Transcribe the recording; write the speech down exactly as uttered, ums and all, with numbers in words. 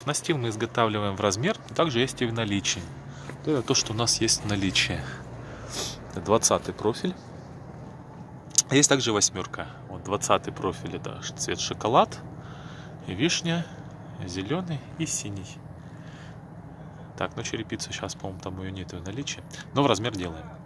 Настил мы изготавливаем в размер, также есть и в наличии. Это то, что у нас есть в наличии. двадцатый профиль. Есть также восьмерка. Вот двадцатый профиль — это цвет шоколад, вишня, зеленый и синий. Так, ну черепицу сейчас, по-моему, там ее нет в наличии, но в размер делаем.